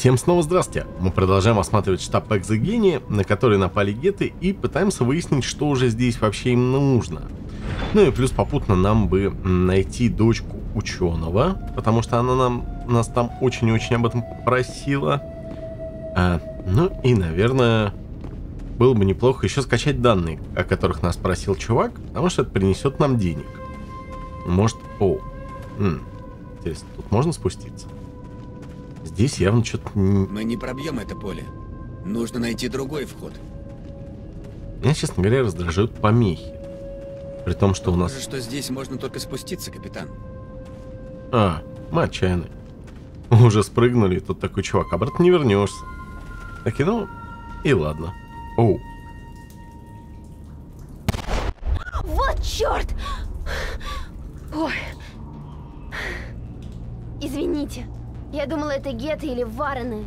Всем снова здрасте! Мы продолжаем осматривать штаб Экзогени, на который напали геты, и пытаемся выяснить, что уже здесь вообще им нужно. Ну и плюс попутно нам бы найти дочку ученого, потому что она нас там очень-очень об этом просила. Ну и, наверное, было бы неплохо еще скачать данные, о которых нас просил чувак, потому что это принесет нам денег. Может... Интересно, тут можно спуститься? Здесь явно что-то... Мы не пробьем это поле. Нужно найти другой вход. Меня, честно говоря, раздражают помехи. При том, что у нас... Похоже, что здесь можно только спуститься, капитан. Мы отчаянны. Уже спрыгнули, и тут такой чувак. Обратно не вернешься. Так и ну... И ладно. Оу. Вот черт! Ой. Извините. Я думала, это геты или варены.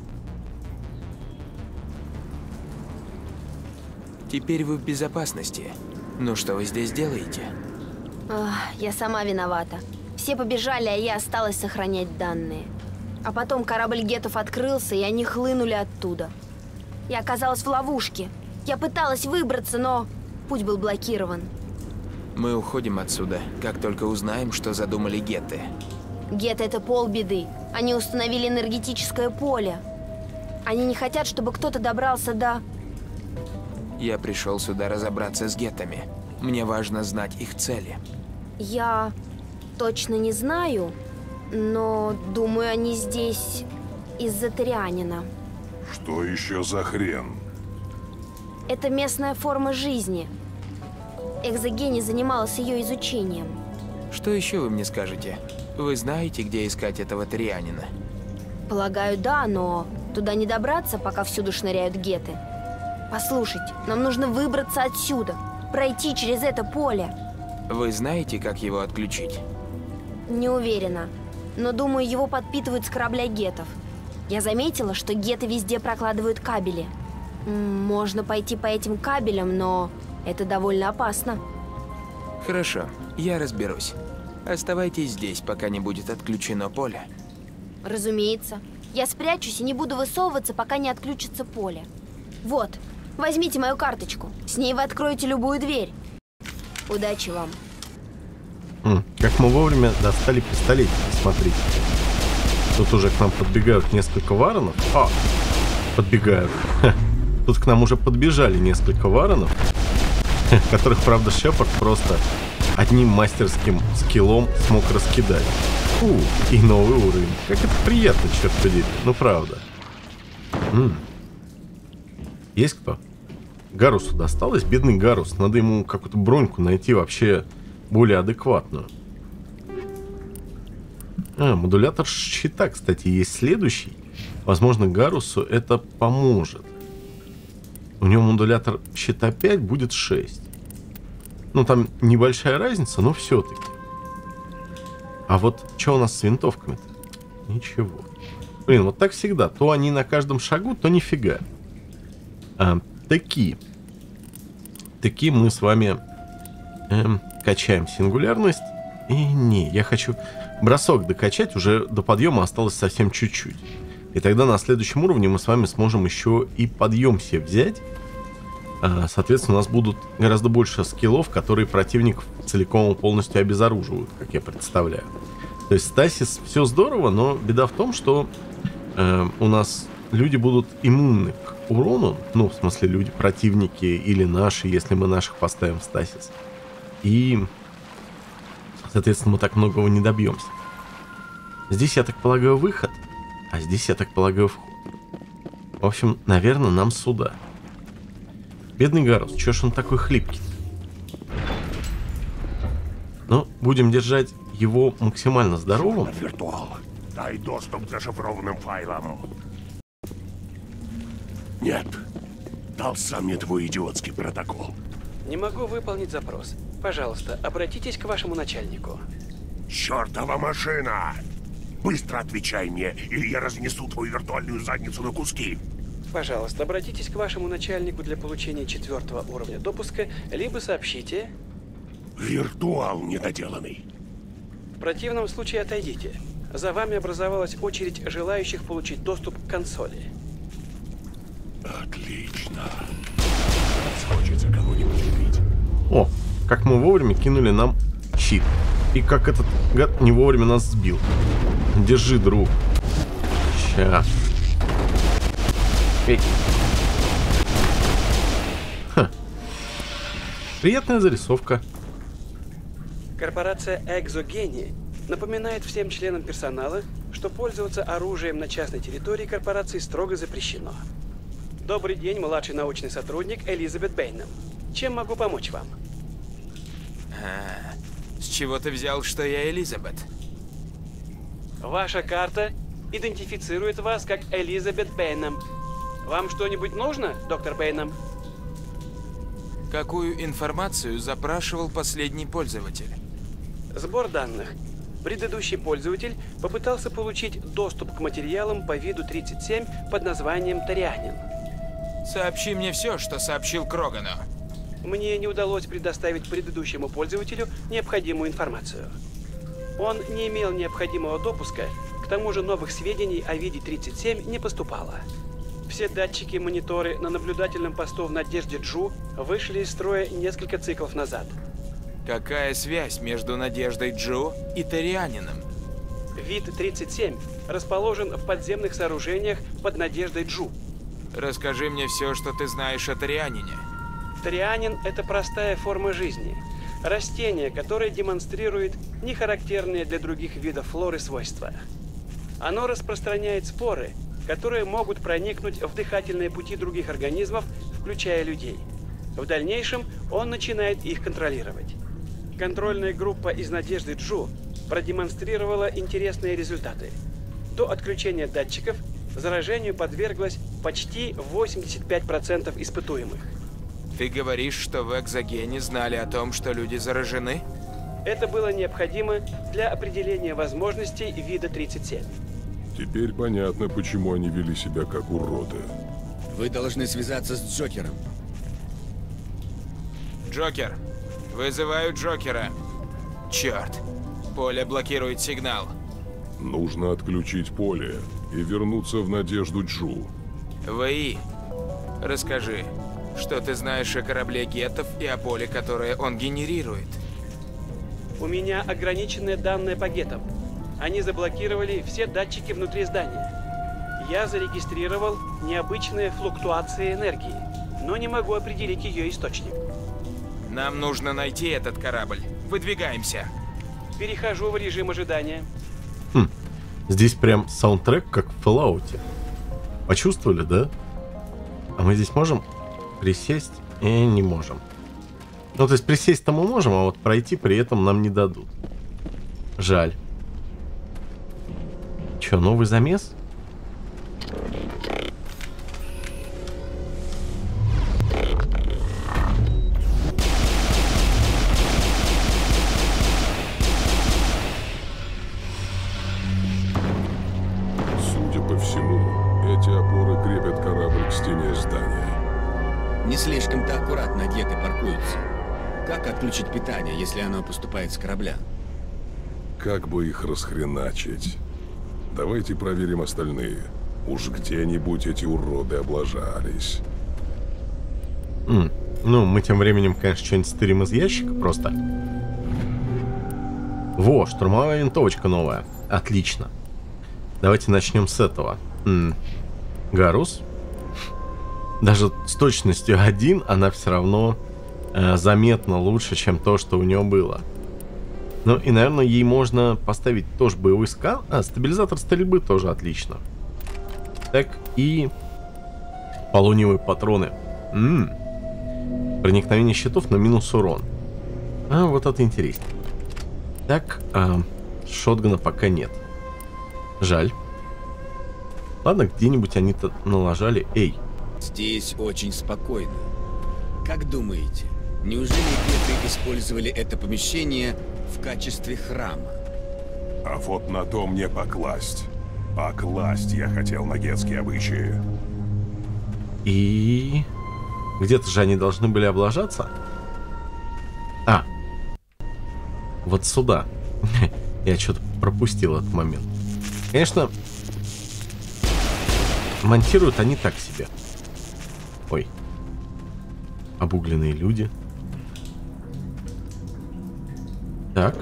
Теперь вы в безопасности. Ну что вы здесь делаете? Я сама виновата. Все побежали, а я осталась сохранять данные. А потом корабль гетов открылся, и они хлынули оттуда. Я оказалась в ловушке. Я пыталась выбраться, но путь был блокирован. Мы уходим отсюда, как только узнаем, что задумали геты. Геты — это полбеды. Они установили энергетическое поле. Они не хотят, чтобы кто-то добрался до... Я пришел сюда разобраться с гетами. Мне важно знать их цели. Я точно не знаю, но думаю, они здесь из-за Торианина. Что еще за хрен? Это местная форма жизни. Экзогени занималась ее изучением. Что еще вы мне скажете? Вы знаете, где искать этого Торианина? Полагаю, да, но туда не добраться, пока всюду шныряют геты. Послушайте, нам нужно выбраться отсюда, пройти через это поле. Вы знаете, как его отключить? Не уверена, но думаю, его подпитывают с корабля гетов. Я заметила, что геты везде прокладывают кабели. Можно пойти по этим кабелям, но это довольно опасно. Хорошо, я разберусь. Оставайтесь здесь, пока не будет отключено поле. Разумеется. Я спрячусь и не буду высовываться, пока не отключится поле. Вот, возьмите мою карточку. С ней вы откроете любую дверь. Удачи вам. Как мы вовремя достали пистолет, смотрите. Тут уже к нам подбегают несколько варонов. Подбегают. Тут к нам уже подбежали несколько варонов, которых, правда, Шепард просто одним мастерским скиллом смог раскидать. И новый уровень. Как это приятно, черт подери. Ну, правда. Есть кто? Гарусу досталось? Бедный Гарус. Надо ему какую-то броньку найти вообще более адекватную. Модулятор щита, кстати, есть следующий. Возможно, Гарусу это поможет. У него модулятор щита 5 будет 6. Ну, там небольшая разница, но все-таки. А вот что у нас с винтовками-то? Ничего. Блин, вот так всегда. То они на каждом шагу, то нифига. Такие мы с вами качаем сингулярность. И не, я хочу бросок докачать. Уже до подъема осталось совсем чуть-чуть. И тогда на следующем уровне мы с вами сможем еще и подъем себе взять. Соответственно, у нас будут гораздо больше скиллов, которые противник целиком и полностью обезоруживают, как я представляю. То есть стасис все здорово, но беда в том, что у нас люди будут иммунны к урону. Ну, в смысле, люди, противники или наши, если мы наших поставим в стасис. И, соответственно, мы так многого не добьемся. Здесь, я так полагаю, выход, а здесь, я так полагаю, вход. В общем, наверное, нам сюда. Бедный Гарус, чё ж он такой хлипкий? Но будем держать его максимально здоровым. Виртуал, дай доступ к зашифрованным файлам. Нет, дал сам мне твой идиотский протокол. Не могу выполнить запрос. Пожалуйста, обратитесь к вашему начальнику. Чёртова машина! Быстро отвечай мне, или я разнесу твою виртуальную задницу на куски. Пожалуйста, обратитесь к вашему начальнику для получения 4-го уровня допуска, либо сообщите... Виртуал недоделанный. В противном случае отойдите. За вами образовалась очередь желающих получить доступ к консоли. Отлично. Хочется кого-нибудь убить. О, как мы вовремя кинули нам щит. И как этот гад не вовремя нас сбил. Держи, друг. Ща. Эй. Ха. Приятная зарисовка. Корпорация Экзогени напоминает всем членам персонала, что пользоваться оружием на частной территории корпорации строго запрещено. Добрый день, младший научный сотрудник Элизабет Бэйнам. Чем могу помочь вам? С чего ты взял, что я Элизабет? Ваша карта идентифицирует вас как Элизабет Бэйнам. Вам что-нибудь нужно, доктор Бэйнам? Какую информацию запрашивал последний пользователь? Сбор данных. Предыдущий пользователь попытался получить доступ к материалам по виду 37 под названием Торианин. Сообщи мне все, что сообщил Крогану. Мне не удалось предоставить предыдущему пользователю необходимую информацию. Он не имел необходимого допуска, к тому же новых сведений о виде 37 не поступало. Все датчики и мониторы на наблюдательном посту в Надежде Джу вышли из строя несколько циклов назад. Какая связь между Надеждой Джу и Торианином? Вид 37 расположен в подземных сооружениях под Надеждой Джу. Расскажи мне все, что ты знаешь о Торианине. Торианин – это простая форма жизни. Растение, которое демонстрирует нехарактерные для других видов флоры свойства. Оно распространяет споры, которые могут проникнуть в дыхательные пути других организмов, включая людей. В дальнейшем он начинает их контролировать. Контрольная группа из Надежды Джу продемонстрировала интересные результаты. До отключения датчиков заражению подверглось почти 85% испытуемых. Ты говоришь, что в Экзогене знали о том, что люди заражены? Это было необходимо для определения возможностей вида 37. Теперь понятно, почему они вели себя как уроды. Вы должны связаться с Джокером. Джокер. Вызываю Джокера. Черт. Поле блокирует сигнал. Нужно отключить поле и вернуться в Надежду Джу. ВИ. Расскажи, что ты знаешь о корабле геттов и о поле, которое он генерирует? У меня ограниченные данные по геттам. Они заблокировали все датчики внутри здания. Я зарегистрировал необычные флуктуации энергии, но не могу определить ее источник. Нам нужно найти этот корабль. Выдвигаемся. Перехожу в режим ожидания. Здесь прям саундтрек, как в Fallout. Почувствовали, да? А мы здесь можем присесть? Не можем. Ну, то есть присесть-то мы можем, а вот пройти при этом нам не дадут. Жаль. Че, новый замес? Судя по всему, эти опоры крепят корабль к стене здания. Не слишком-то аккуратно гетты паркуются. Как отключить питание, если оно поступает с корабля? Как бы их расхреначить? Давайте проверим остальные. Уж где-нибудь эти уроды облажались. Ну, мы тем временем, конечно, что-нибудь стырим из ящика просто. Во, штурмовая винтовочка новая. Отлично. Давайте начнем с этого. Гарус. Даже с точностью 1 она все равно заметно лучше, чем то, что у нее было. Ну и, наверное, ей можно поставить тоже боевой скан. Стабилизатор стрельбы тоже отлично. Так, и полониевые патроны. Проникновение щитов на минус урон. Вот это интересно. Так, шотгана пока нет. Жаль. Ладно, где-нибудь они-то налажали. Эй. Здесь очень спокойно. Как думаете, неужели гетты использовали это помещение в качестве храма? А вот на то мне покласть. Покласть я хотел на гетские обычаи. И... где-то же они должны были облажаться. Вот сюда. Я что-то пропустил этот момент. Конечно, монтируют они так себе. Ой. Обугленные люди. Так.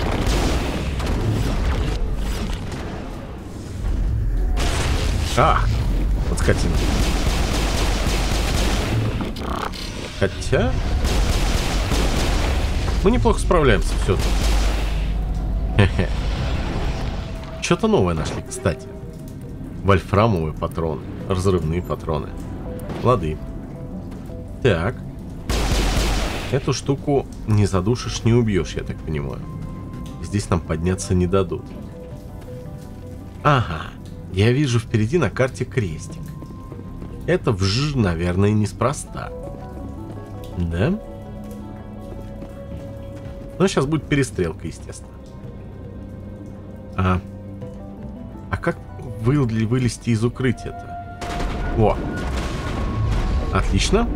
А! Вот скотина. Хотя... мы неплохо справляемся все-таки. Хе-хе. Что-то новое нашли, кстати. Вольфрамовые патроны. Разрывные патроны. Лады. Так. Эту штуку не задушишь, не убьешь, я так понимаю. Здесь нам подняться не дадут. Ага. Я вижу впереди на карте крестик. Это вж, наверное, неспроста. Да? Но сейчас будет перестрелка, естественно. А как вылезти из укрытия-то? О! Отлично.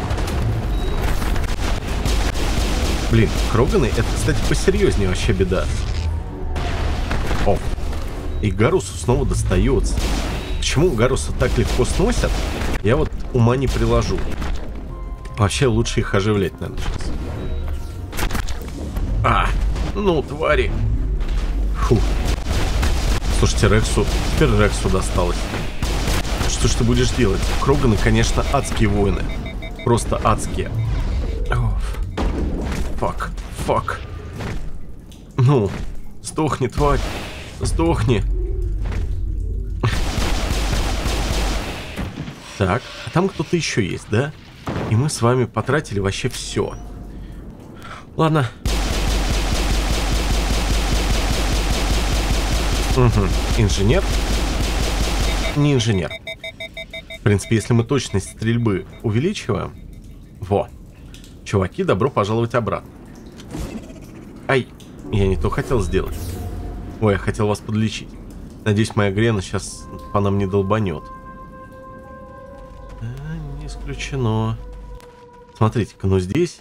Блин, Кроганы, это, кстати, посерьезнее вообще беда. О! И Гарусу снова достается. Почему Гаруса так легко сносят, я вот ума не приложу. Вообще лучше их оживлять, наверное, сейчас. А, ну, твари. Фу. Слушайте, Рексу... теперь Рексу досталось. Что ж ты будешь делать? Кроганы, конечно, адские воины. Просто адские. Фак, фак. Ну, сдохни, тварь. Сдохни. Так, а там кто-то еще есть, да? И мы с вами потратили вообще все. Ладно. Угу. Инженер. Не инженер. В принципе, если мы точность стрельбы увеличиваем... Во. Чуваки, добро пожаловать обратно. Ай, я не то хотел сделать. Ой, я хотел вас подлечить. Надеюсь, моя грена сейчас по нам не долбанет. Не исключено. Смотрите-ка, ну здесь...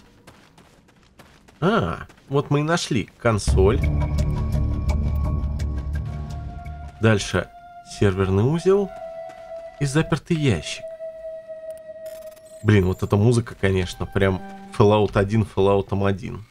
А, вот мы и нашли консоль. Дальше серверный узел и запертый ящик. Блин, вот эта музыка, конечно, прям Fallout 1, Fallout 1.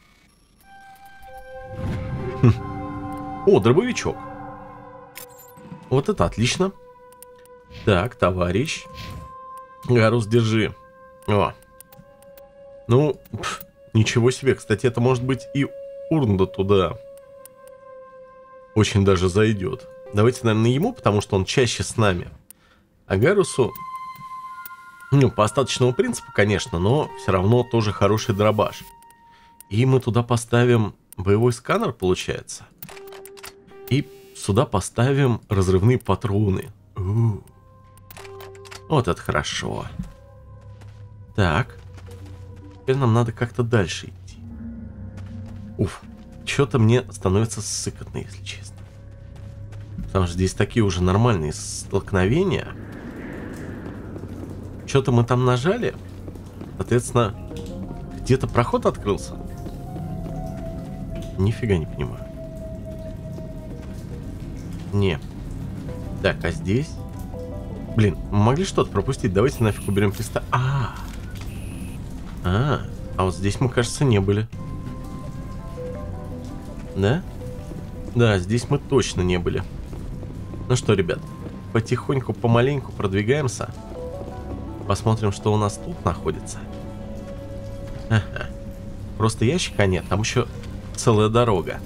О, дробовичок. Вот это отлично. Так, товарищ. Гарус, держи. О. Ну, ничего себе. Кстати, это может быть и урнда туда. Очень даже зайдет. Давайте, наверное, ему, потому что он чаще с нами. А Гарусу... Ну, по остаточному принципу, конечно, но все равно тоже хороший дробаш. И мы туда поставим боевой сканер, получается. И сюда поставим разрывные патроны. Вот это хорошо. Так. Теперь нам надо как-то дальше идти. Уф. Что-то мне становится ссыкотно, если честно. Потому что здесь такие уже нормальные столкновения. Что-то мы там нажали. Соответственно, где-то проход открылся. Нифига не понимаю. Не. Так, а здесь? Блин, мы могли что-то пропустить. Давайте нафиг уберем пистолет. А вот здесь мы, кажется, не были. Да? Да, здесь мы точно не были. Ну что, ребят, потихоньку, помаленьку продвигаемся. Посмотрим, что у нас тут находится. Ага. Просто ящика нет, там еще целая дорога.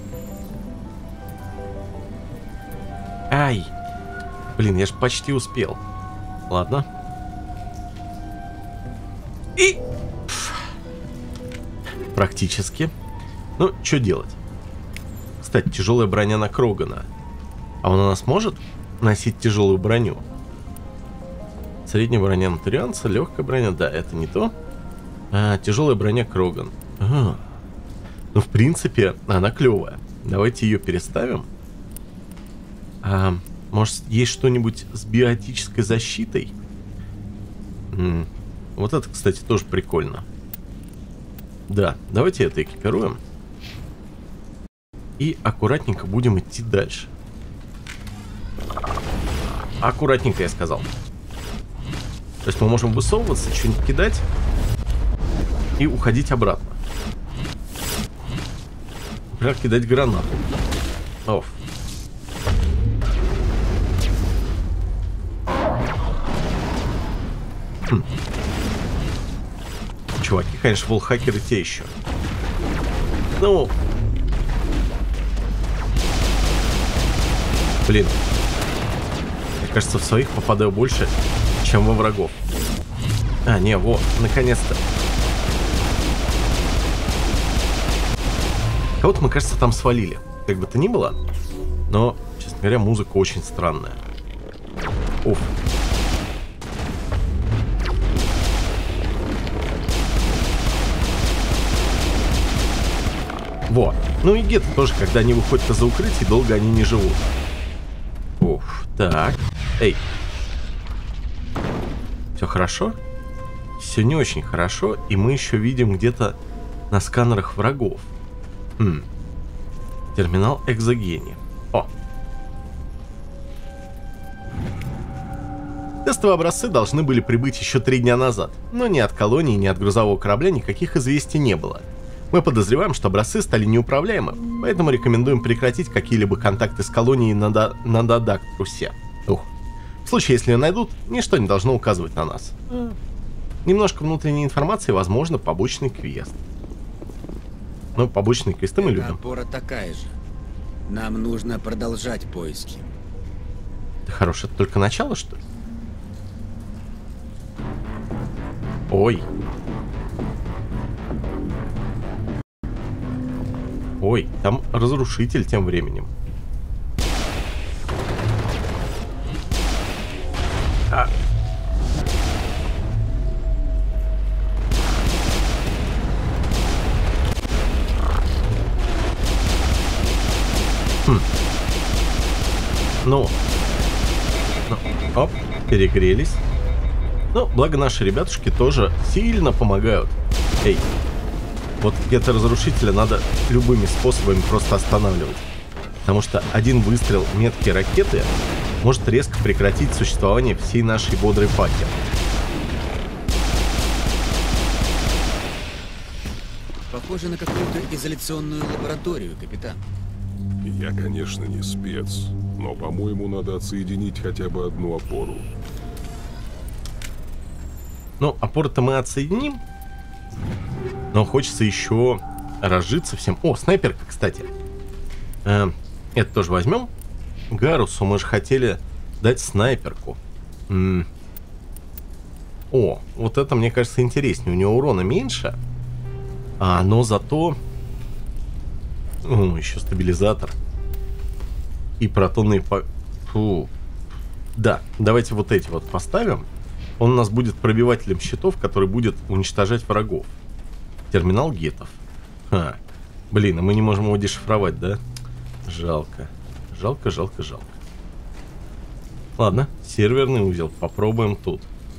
Ай! Блин, я же почти успел. Ладно. И... Практически. Ну, что делать? Кстати, тяжелая броня на Крогана. А он у нас может носить тяжелую броню? Средняя броня на Турианца, легкая броня, да, это не то. Тяжелая броня Кроган. Ну, в принципе, она клевая. Давайте ее переставим. Может, есть что-нибудь с биотической защитой? Вот это, кстати, тоже прикольно. Да, давайте это экипируем. И аккуратненько будем идти дальше. Аккуратненько, я сказал. То есть мы можем высовываться, что-нибудь кидать и уходить обратно. Например, кидать гранату. Оф. Чуваки, конечно, волхакеры те еще. Ну... Блин. Мне кажется, в своих попадаю больше, чем во врагов. А, не, во, наконец-то. Кого-то, мы, кажется, там свалили. Как бы то ни было. Но, честно говоря, музыка очень странная. Уф. Во. Ну и гетто тоже, когда они выходят из-за укрытий, долго они не живут. Уф. Так. Эй. Все хорошо? Все не очень хорошо. И мы еще видим где-то на сканерах врагов. Терминал экзогени. О. Тестовые образцы должны были прибыть еще 3 дня назад. Но ни от колонии, ни от грузового корабля никаких известий не было. Мы подозреваем, что образцы стали неуправляемы, поэтому рекомендуем прекратить какие-либо контакты с колонией на Дадактрусе. Ух. В случае, если ее найдут, ничто не должно указывать на нас. Немножко внутренней информации, возможно, побочный квест. Но побочные квесты мы любим. Опора такая же. Нам нужно продолжать поиски. Да хорош, это только начало, что ли? Ой. Ой, там разрушитель тем временем. А. Ну, оп, перегрелись. Ну, благо наши ребятушки тоже сильно помогают. Эй, вот где-то разрушителя надо любыми способами просто останавливать. Потому что один выстрел меткой ракеты может резко прекратить существование всей нашей бодрой паки. Похоже на какую-то изоляционную лабораторию, капитан. Я, конечно, не спец, но, по-моему, надо отсоединить хотя бы одну опору. Ну, опору-то мы отсоединим. Но хочется еще разжиться всем. О, снайперка, кстати. Это тоже возьмем. Гарусу мы же хотели дать снайперку. О, вот это, мне кажется, интереснее. У него урона меньше. Но зато... еще стабилизатор. И протонные... Фу. Да, давайте вот эти вот поставим. Он у нас будет пробивателем щитов, который будет уничтожать врагов. Терминал гетов. Ха. Блин, а мы не можем его дешифровать, да? Жалко. Жалко, жалко, жалко. Ладно, серверный узел. Попробуем тут.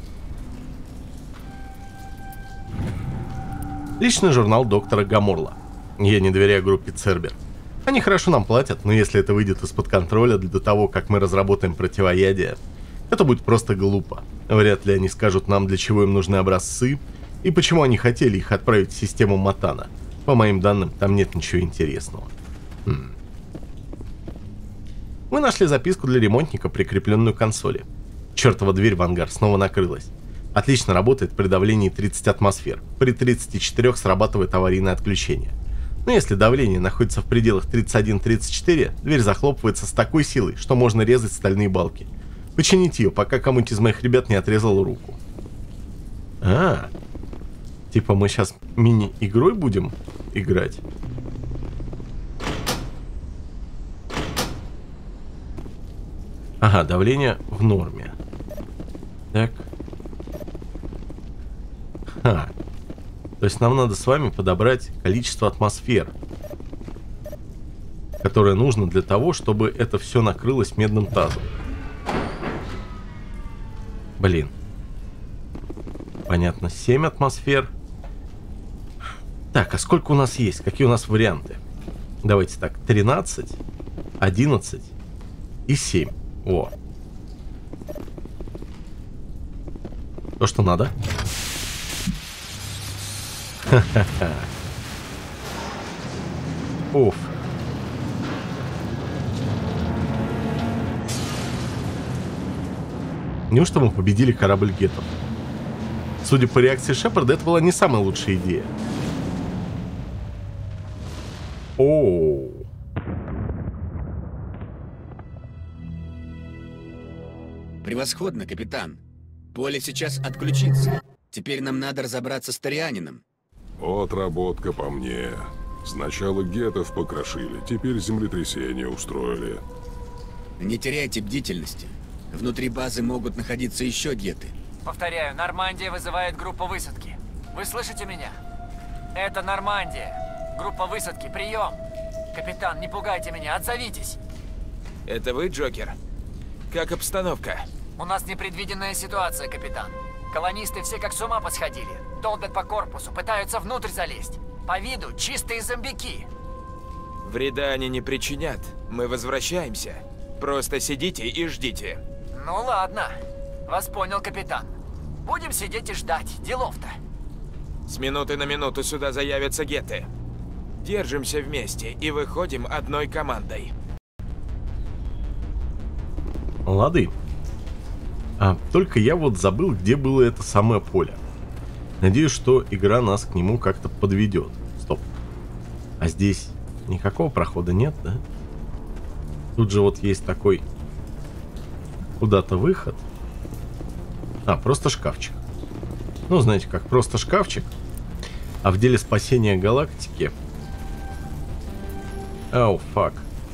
Личный журнал доктора Гаморла. Я не доверяю группе Цербер. Они хорошо нам платят, но если это выйдет из-под контроля до того, как мы разработаем противоядие, это будет просто глупо. Вряд ли они скажут нам, для чего им нужны образцы, и почему они хотели их отправить в систему Матана. По моим данным, там нет ничего интересного. Мы нашли записку для ремонтника, прикрепленную к консоли. Чертова дверь в ангар снова накрылась. Отлично работает при давлении 30 атмосфер. При 34 срабатывает аварийное отключение. Но если давление находится в пределах 31-34, дверь захлопывается с такой силой, что можно резать стальные балки. Починить ее, пока кому-нибудь из моих ребят не отрезал руку. Типа мы сейчас мини-игрой будем играть? Ага, давление в норме. Так. То есть нам надо с вами подобрать количество атмосфер, которое нужно для того, чтобы это все накрылось медным тазом. Блин. Понятно, 7 атмосфер. Так, а сколько у нас есть? Какие у нас варианты? Давайте так, 13, 11 и 7. О. То, что надо. Ха-ха-ха. Уф. Неужто мы победили корабль геттов? Судя по реакции Шепарда, это была не самая лучшая идея. Оу. Превосходно, капитан. Поле сейчас отключится. Теперь нам надо разобраться с Торианином. Отработка по мне. Сначала геттов покрошили, теперь землетрясение устроили. Не теряйте бдительности. Внутри базы могут находиться еще гетты. Повторяю, Нормандия вызывает группу высадки. Вы слышите меня? Это Нормандия. Группа высадки, прием. Капитан, не пугайте меня, отзовитесь. Это вы, Джокер? Как обстановка? У нас непредвиденная ситуация, капитан. Колонисты все как с ума посходили. Долбят по корпусу, пытаются внутрь залезть. По виду чистые зомбики. Вреда они не причинят. Мы возвращаемся. Просто сидите и ждите. Ну ладно. Вас понял, капитан. Будем сидеть и ждать. Делов-то. С минуты на минуту сюда заявятся гетты. Держимся вместе и выходим одной командой. Лады. Только я вот забыл, где было это самое поле. Надеюсь, что игра нас к нему как-то подведет. Стоп. А здесь никакого прохода нет, да? Тут же вот есть такой куда-то выход. Просто шкафчик. Ну, знаете, как просто шкафчик. А в деле спасения галактики... Оу, фак.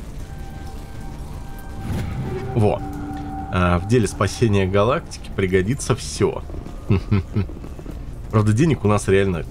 Во. В деле спасения галактики пригодится все. Правда, денег у нас реально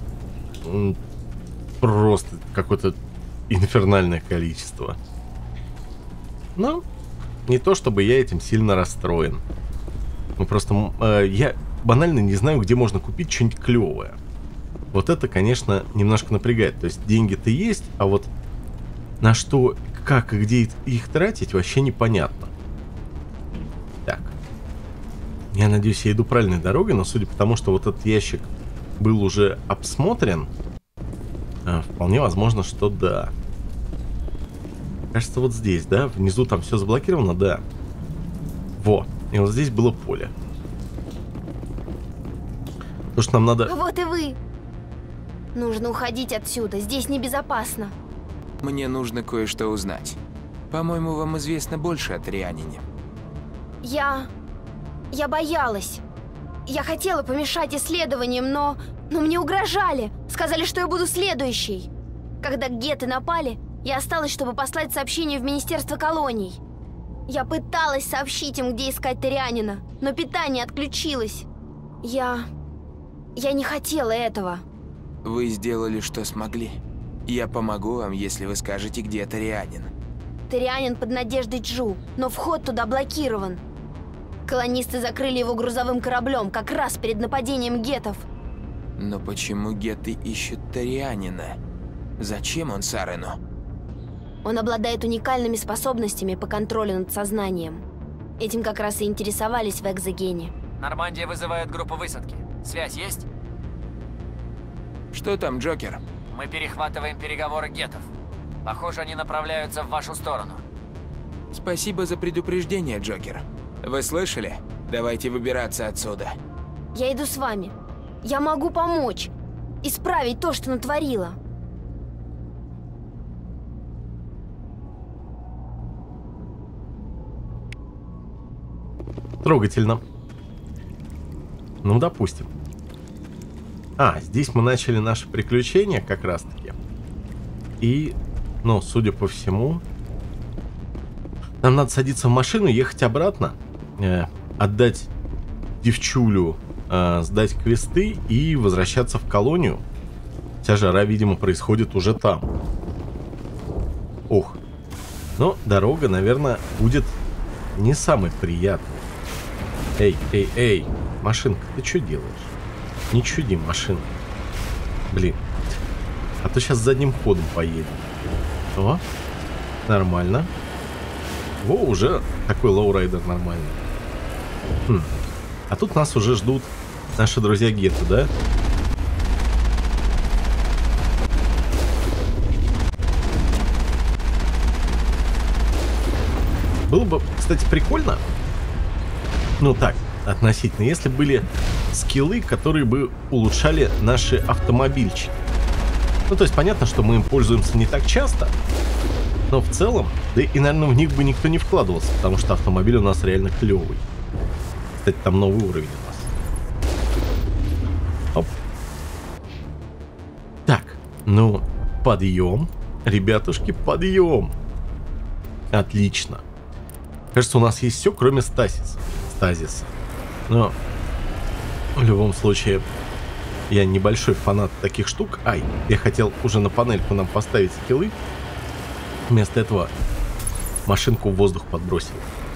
просто какое-то инфернальное количество. Но не то, чтобы я этим сильно расстроен. Ну, просто я банально не знаю, где можно купить что-нибудь клевое. Вот это, конечно, немножко напрягает. То есть деньги-то есть, а вот на что, как и где их тратить, вообще непонятно. Так. Я надеюсь, я иду правильной дорогой, но судя по тому, что вот этот ящик был уже обсмотрен, вполне возможно, что да. Кажется, вот здесь, да? Внизу там все заблокировано, да. Во. И вот здесь было поле. То, что нам надо... Вот и вы. Нужно уходить отсюда. Здесь небезопасно. Мне нужно кое-что узнать. По-моему, вам известно больше о Торианине. Я боялась. Я хотела помешать исследованиям, но мне угрожали. Сказали, что я буду следующей. Когда гетты напали, я осталась, чтобы послать сообщение в Министерство колоний. Я пыталась сообщить им, где искать Торианина, но питание отключилось. Я не хотела этого. Вы сделали, что смогли. Я помогу вам, если вы скажете, где Торианин. Торианин под Надеждой Джу, но вход туда блокирован. Колонисты закрыли его грузовым кораблем, как раз перед нападением геттов. Но почему гетты ищут Торианина? Зачем он Сарену? Он обладает уникальными способностями по контролю над сознанием. Этим как раз и интересовались в Экзогене. Нормандия вызывает группу высадки. Связь есть? Что там, Джокер? Мы перехватываем переговоры геттов. Похоже, они направляются в вашу сторону. Спасибо за предупреждение, Джокер. Вы слышали? Давайте выбираться отсюда. Я иду с вами. Я могу помочь. Исправить то, что натворила. Трогательно. Ну, допустим. Здесь мы начали наше приключение как раз-таки. И, ну, судя по всему, нам надо садиться в машину, ехать обратно, отдать девчулю, сдать квесты и возвращаться в колонию. Вся жара, видимо, происходит уже там. Ох. Но дорога, наверное, будет не самой приятной. Эй, машинка, ты что делаешь? Не чуди, машина. Блин. А то сейчас задним ходом поедем. О, нормально. Во, уже такой лоурайдер нормальный. А тут нас уже ждут наши друзья гетто, да? Было бы, кстати, прикольно, ну так, относительно, если были скиллы, которые бы улучшали наши автомобильчики. Ну, то есть понятно, что мы им пользуемся не так часто, но в целом, да и, наверное, в них бы никто не вкладывался, потому что автомобиль у нас реально клевый. Кстати, там новый уровень у нас. Оп. Так, ну, подъем. Ребятушки, подъем. Отлично. Кажется, у нас есть все, кроме стазиса. Но в любом случае, я небольшой фанат таких штук. Ай, я хотел уже на панельку нам поставить скиллы. Вместо этого машинку в воздух подбросил.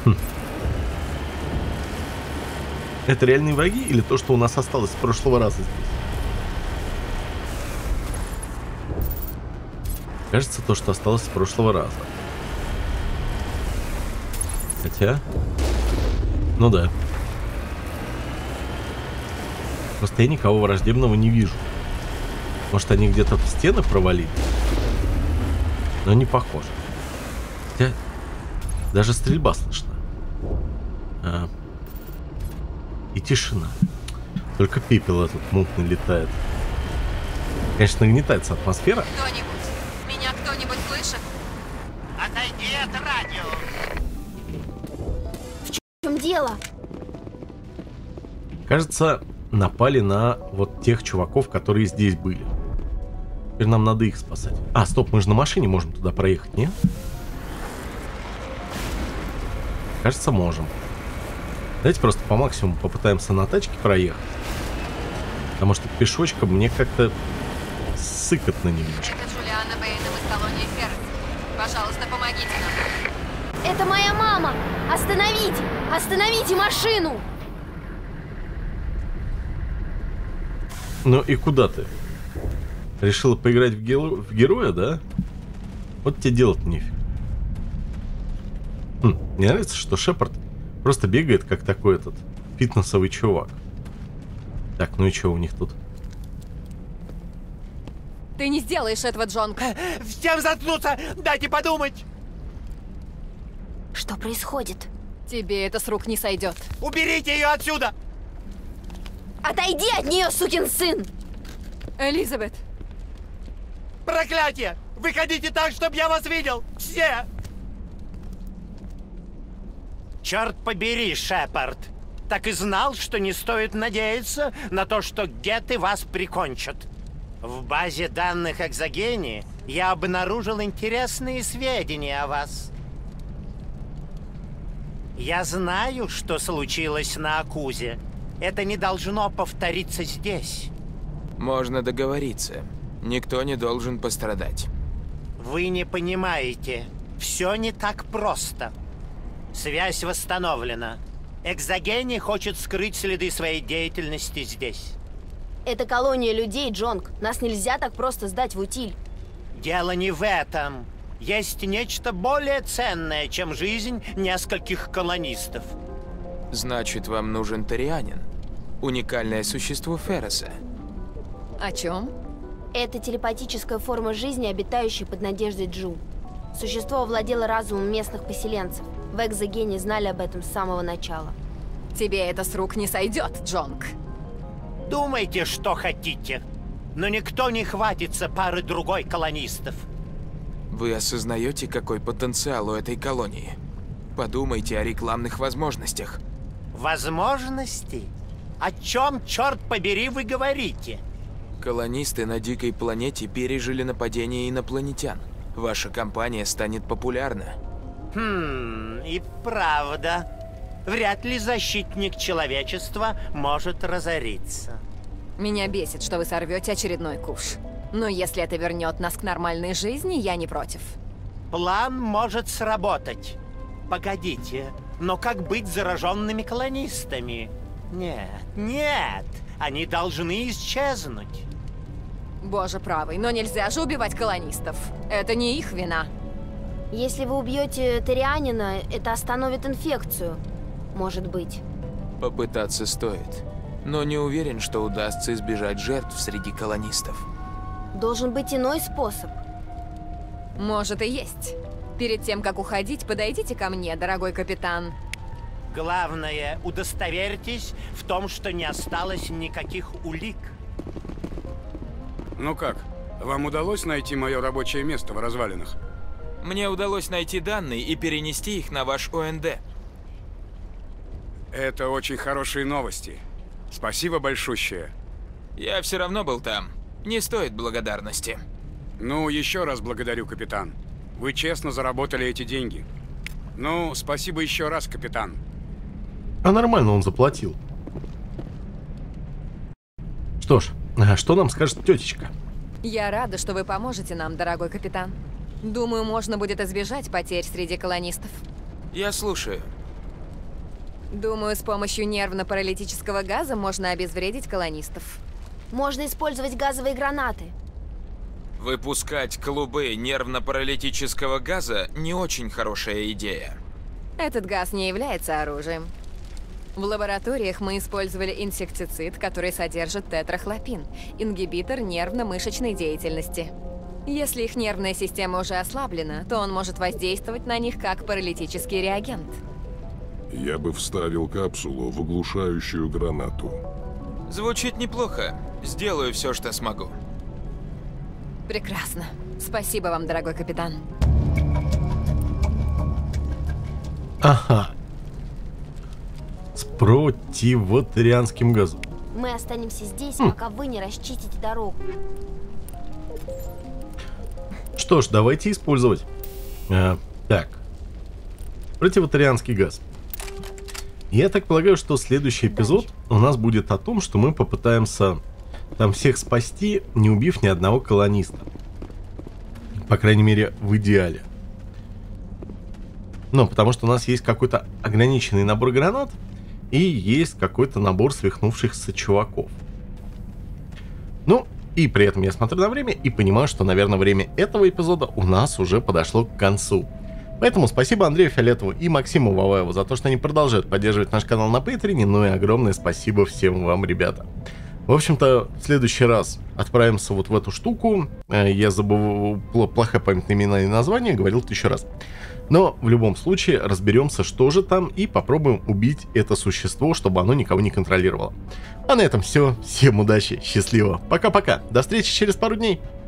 Это реальные враги или то, что у нас осталось с прошлого раза здесь? Кажется, то, что осталось с прошлого раза. Хотя... Ну да. Просто я никого враждебного не вижу. Может, они где-то в стены провалили? Но не похоже. Хотя... Даже стрельба слышна. И тишина. Только пепел этот мутный летает. Конечно, нагнетается атмосфера. Кто-нибудь? Меня кто-нибудь слышит? Отойди от радио! В чем дело? Кажется, напали на вот тех чуваков, которые здесь были. Теперь нам надо их спасать. А, стоп, мы же на машине можем туда проехать, не? Кажется, можем. Давайте просто по максимуму попытаемся на тачке проехать. Потому что пешочком мне как-то сыкотно немножко. Это Джулиана Бэйном из колонии Феррес. Пожалуйста, помогите нам. Это моя мама! Остановите! Остановите машину! Ну и куда ты? Решила поиграть в героя, да? Вот тебе делать нефиг. Мне нравится, что Шепард просто бегает, как такой этот фитнесовый чувак. Так, ну и что у них тут? Ты не сделаешь этого, Джонг. Всем заткнуться! Дайте подумать! Что происходит? Тебе это с рук не сойдет. Уберите ее отсюда! Отойди от нее, сукин сын! Элизабет! Проклятие! Выходите так, чтобы я вас видел! Все! Черт побери, Шепард! Так и знал, что не стоит надеяться на то, что гетты вас прикончат. В базе данных Экзогении я обнаружил интересные сведения о вас. Я знаю, что случилось на Акузе. Это не должно повториться здесь. Можно договориться. Никто не должен пострадать. Вы не понимаете. Все не так просто. Связь восстановлена. Экзогений хочет скрыть следы своей деятельности здесь. Это колония людей, Джонг. Нас нельзя так просто сдать в утиль. Дело не в этом. Есть нечто более ценное, чем жизнь нескольких колонистов. Значит, вам нужен Торианин. Уникальное существо Ферреса. О чем? Это телепатическая форма жизни, обитающая под надеждой Джу. Существо овладело разумом местных поселенцев. В Экзогении знали об этом с самого начала. Тебе это с рук не сойдет, Джонг. Думайте, что хотите, но никто не хватится пары другой колонистов. Вы осознаете, какой потенциал у этой колонии? Подумайте о рекламных возможностях. Возможности? О чем, черт побери, вы говорите? Колонисты на дикой планете пережили нападение инопланетян. Ваша компания станет популярна. И правда. Вряд ли защитник человечества может разориться. Меня бесит, что вы сорвете очередной куш. Но если это вернет нас к нормальной жизни, я не против. План может сработать. Погодите, но как быть с зараженными колонистами? Нет, они должны исчезнуть. Боже правый, но нельзя же убивать колонистов. Это не их вина. Если вы убьете Торианина, это остановит инфекцию. Может быть. Попытаться стоит. но не уверен, что удастся избежать жертв среди колонистов. Должен быть иной способ. Может и есть. Перед тем, как уходить, подойдите ко мне, дорогой капитан. Главное, удостоверьтесь в том, что не осталось никаких улик. Ну как, вам удалось найти мое рабочее место в развалинах? Мне удалось найти данные и перенести их на ваш ОНД. Это очень хорошие новости. Спасибо большущее. Я все равно был там. Не стоит благодарности. Ну, еще раз благодарю, капитан. Вы честно заработали эти деньги. Ну, спасибо еще раз, капитан. А нормально он заплатил. Что ж, что нам скажет тетечка? Я рада, что вы поможете нам, дорогой капитан. Думаю, можно будет избежать потерь среди колонистов. Я слушаю. Думаю, с помощью нервно-паралитического газа можно обезвредить колонистов. Можно использовать газовые гранаты. Выпускать клубы нервно-паралитического газа не очень хорошая идея. Этот газ не является оружием. В лабораториях мы использовали инсектицид, который содержит тетрахлопин, ингибитор нервно-мышечной деятельности. Если их нервная система уже ослаблена, то он может воздействовать на них как паралитический реагент. Я бы вставил капсулу в оглушающую гранату. Звучит неплохо. Сделаю все, что смогу. Прекрасно. Спасибо вам, дорогой капитан. Ага. С противотарианским газом. Мы останемся здесь, пока вы не расчистите дорогу. Что ж, давайте использовать. Так. Противотарианский газ. Я так полагаю, что следующий эпизод у нас будет о том, что мы попытаемся там всех спасти, не убив ни одного колониста. По крайней мере, в идеале. Ну, потому что у нас есть какой-то ограниченный набор гранат и есть какой-то набор свихнувшихся чуваков. Ну, и при этом я смотрю на время и понимаю, что, наверное, время этого эпизода у нас уже подошло к концу. Поэтому спасибо Андрею Фиолетову и Максиму Ваваеву за то, что они продолжают поддерживать наш канал на Патреоне. Ну и огромное спасибо всем вам, ребята. В общем-то, в следующий раз отправимся вот в эту штуку. Я забыл, плохая память на имена и названия, говорил это еще раз. Но в любом случае разберемся, что же там, и попробуем убить это существо, чтобы оно никого не контролировало. А на этом все. Всем удачи, счастливо. Пока-пока. До встречи через пару дней.